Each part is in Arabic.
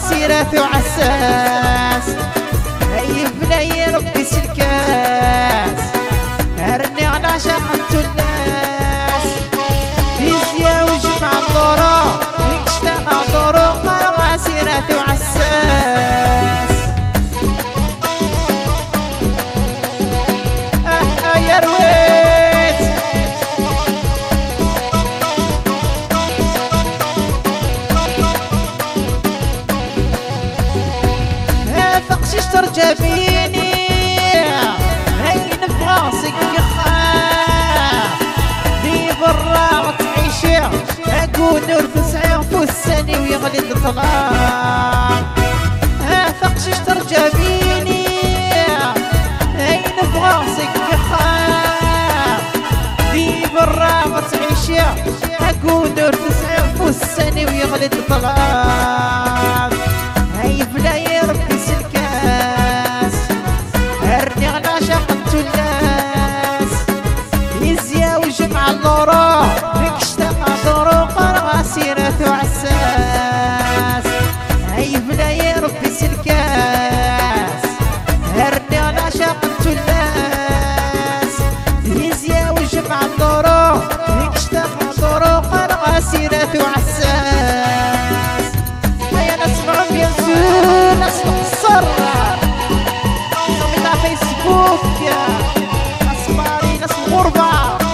غاسرات وعساس هيا بلاي ربي سلكاس هرني على شقة الناس فيزيا وجمع الضرا اشتاق طرق غاسرات وعساس يا رويت فقشي ترجى بيني هين فراسك يخاف لي برا تعيشي اكون نور تسعي فساني ويغلي الطلاق فقشي ترجى بيني هين فراسك يخاف لي برا تعيشي اكون نور تسعي فساني ويغلي الطلاق هاي بلاي ربي سلكاس هرني على شقة الناس يزيا وجمع اللورا اشتاق طرق غاسرات وعساس هاي بلاي ربي سلكاس هرني على شقة الناس يزيا وجمع اللورا اشتاق طرق غاسرات وعساس هيا نسمع بيانسو ناس مقصر صمت على فيسبوك ناس باري ناس الغربة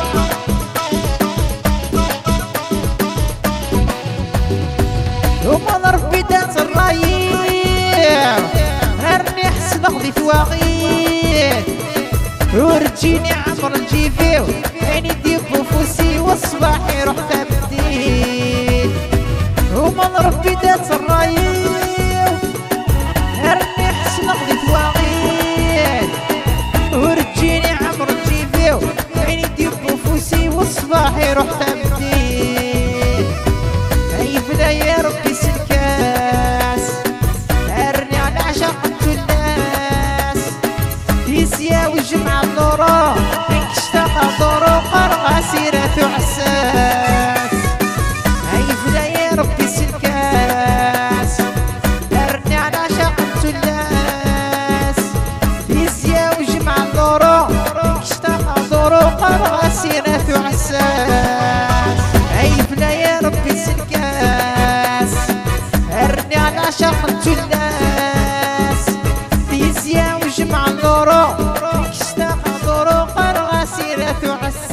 وما نعرف بداية الرايح هرني حسن اخذي فواغير ورجيني عمر الجيفيو عيني ديب وفوسي والصباحي رحت بديت وما نعرف بداية الرايح هرني حسن اخذي فواغير ورجيني عمر الجيفيو عيني ديب وفوسي والصباحي رحت بديت هاي بلاي ربي سلكاس هرني على عشاقة الناس يزيا وجمع الضرا اشتاق طرق غاسرات وعساس هاي بلاي ربي سلكاس هرني على عشاقة الناس يزيا وجمع الضرا اشتاق طرق غاسرات وعساس هاي بلاي ربي سلكاس هرني على عشاقة الناس يزيا وجمع الضرا اشتاق طرق غاسرات وعساس